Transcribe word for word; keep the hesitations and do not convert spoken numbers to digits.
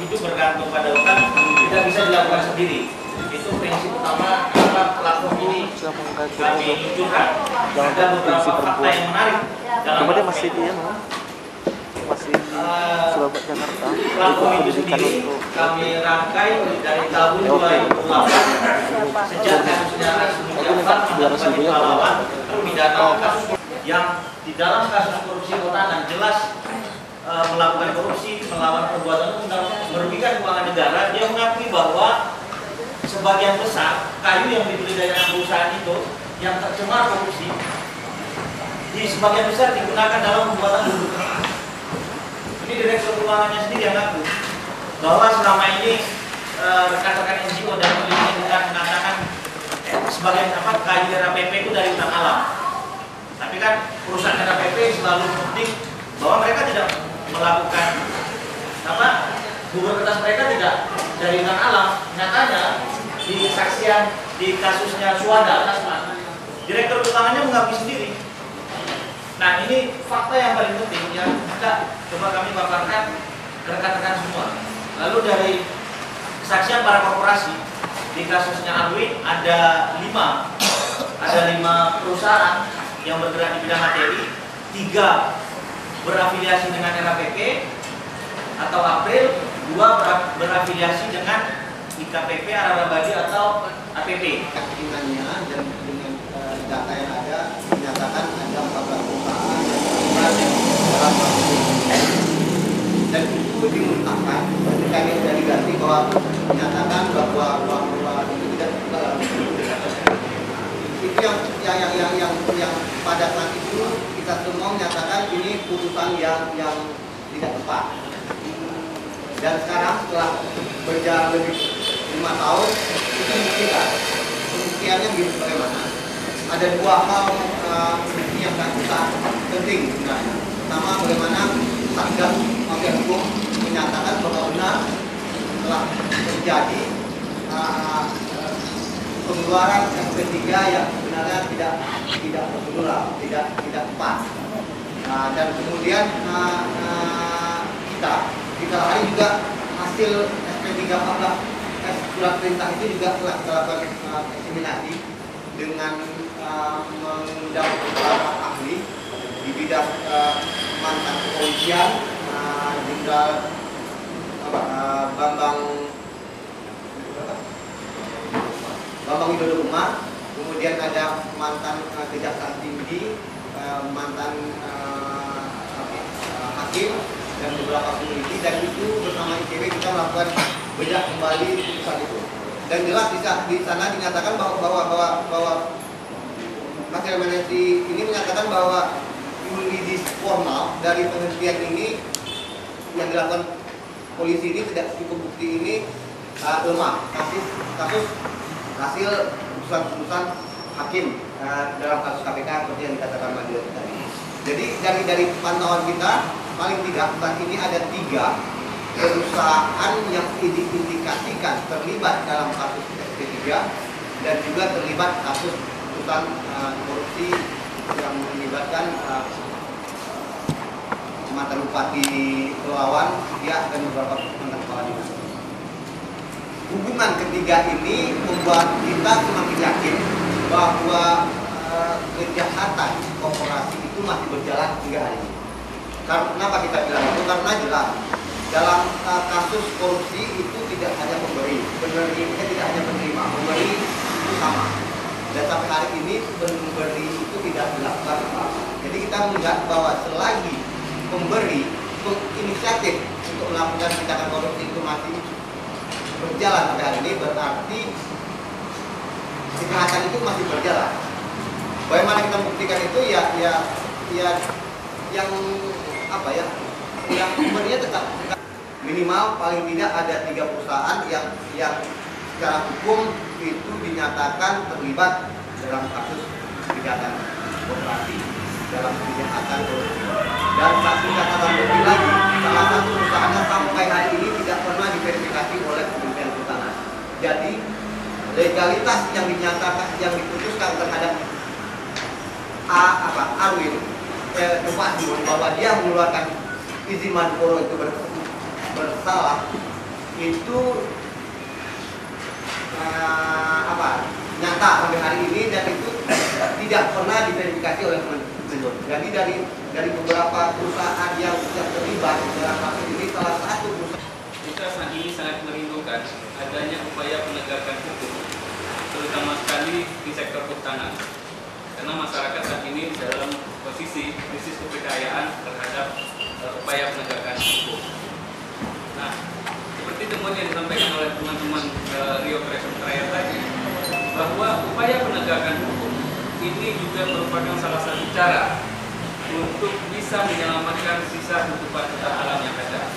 itu bergantung pada utang, tidak bisa dilakukan sendiri. Itu prinsip utama apa platform ini kami luncurkan. Ada beberapa fakta yang menarik dalam Cuma dia masih dia no? masih di Surabaya Jakarta. Platform itu sendiri kami rangkai dari tahun dua ribu delapan sejak kasusnya Asmi Jafar sebagai pahlawan terpidana kasus yang di dalam kasus korupsi Kotanan jelas e, melakukan korupsi, melawan perbuatan undang merugikan keuangan negara. Dia mengakui bahwa sebagian besar kayu yang dibeli dari anak perusahaan itu yang tercemar korupsi di sebagian besar digunakan dalam pembuatan bubur keras. Ini direktur keuangannya sendiri yang ngaku bahwa selama ini rekan-rekan N G O dan peneliti mengatakan eh, sebagian apa kayu R A P P itu dari hutan alam. Tapi kan perusahaan R A P P selalu penting bahwa mereka tidak melakukan apa bubur kertas mereka tidak dari hutan alam. Nyatanya di kesaksian di kasusnya Suada, direktur keuangannya mengakui sendiri. Nah ini fakta yang paling penting yang kita coba kami paparkan ke rekan-rekan semua. Lalu dari kesaksian para korporasi di kasusnya Alwi ada lima, ada lima perusahaan yang bergerak di bidang materi, tiga berafiliasi dengan R A P P atau April, dua berafiliasi dengan I K P P Arabadi atau A P P. Keyakinannya dan dengan uh, data yang ada menyatakan ada empat belas perusahaan yang terlibat dalam kasus ini. Dan itu dimuntahkan ketika dia diganti bahwa menyatakan bahwa bahwa itu tidak dalam itu yang yang yang yang yang, yang pada saat itu kita semua menyatakan ini putusan yang yang tidak tepat. Dan sekarang setelah berjalan lebih lima tahun itu membuktikan pembuktiannya gitu bagaimana. Ada dua hal uh, yang sangat penting sebenarnya. Pertama, bagaimana Satgas Mafia Hukum menyatakan bahwa benar telah terjadi uh, pengeluaran S P tiga yang sebenarnya tidak tidak prosedural, tidak tidak tepat. Uh, dan kemudian uh, uh, kita kita hari juga hasil S P tiga empat belas surat perintah itu juga telah dilakukan uh, eksaminasi dengan uh, mengundang beberapa ahli di bidang uh, mantan kepolisian, uh, Jenderal uh, Bambang Bambang Widodo Umar, kemudian ada mantan uh, kejaksaan tinggi, uh, mantan uh, uh, hakim dan beberapa peneliti, dan itu bersama I C W kita melakukan bedah kembali putusan itu. Dan jelas di sana dinyatakan bahwa bahwa bahwa, bahwa Mas Elmenesi ini menyatakan bahwa yuridis formal dari penghentian ini yang dilakukan polisi ini tidak cukup bukti ini uh, lemah. Kasus kasus hasil putusan-putusan hakim uh, dalam kasus K P K seperti yang dikatakan Mas Elmenesi tadi. Jadi dari dari pantauan kita paling tidak saat ini ada tiga perusahaan yang diindikasikan terlibat dalam kasus S P tiga dan juga terlibat kasus putusan uh, korupsi yang melibatkan uh, mantan Bupati Pelawan, ya, dan beberapa mantan kepala dinas. Hubungan ketiga ini membuat kita semakin yakin bahwa uh, kejahatan korporasi itu masih berjalan hingga hari ini. Kenapa kita bilang itu? Karena jelas dalam uh, kasus korupsi itu tidak hanya pemberi, penerima tidak hanya penerima, pemberi itu sama. Dan sampai hari ini pemberi itu tidak dilakukan apa-apa. Jadi kita melihat bahwa selagi pemberi inisiatif untuk melakukan tindakan korupsi itu masih berjalan sampai hari ini, berarti kejahatan itu masih berjalan. Bagaimana kita membuktikan itu? Ya, ya, ya, yang apa ya? Yang pemberinya tetap minimal paling tidak ada tiga perusahaan yang yang secara hukum itu dinyatakan terlibat dalam kasus kejahatan korporasi, dalam kejahatan korupsi. Dan satu catatan lebih lagi, salah satu perusahaannya sampai hari ini tidak pernah diverifikasi oleh Kementerian Kehutanan. Jadi legalitas yang dinyatakan, yang diputuskan terhadap A apa Arwin eh, bahwa dia mengeluarkan izin Mandoro itu bersalah itu uh, apa nyata sampai hari ini, dan itu tidak pernah diverifikasi oleh Kemenhub. Jadi dari dari beberapa perusahaan yang sudah terlibat dalam kasus ini, salah satu perusahaan kita saat ini sangat merindukan adanya upaya penegakan hukum, terutama sekali di sektor perhutanan, karena masyarakat saat ini dalam posisi krisis kepercayaan terhadap uh, upaya penegakan hukum. Nah, seperti temuan yang disampaikan oleh teman-teman uh, Rio Kreatif Raya tadi, bahwa upaya penegakan hukum ini juga merupakan salah satu cara untuk bisa menyelamatkan sisa kehidupan kita alam yang ada.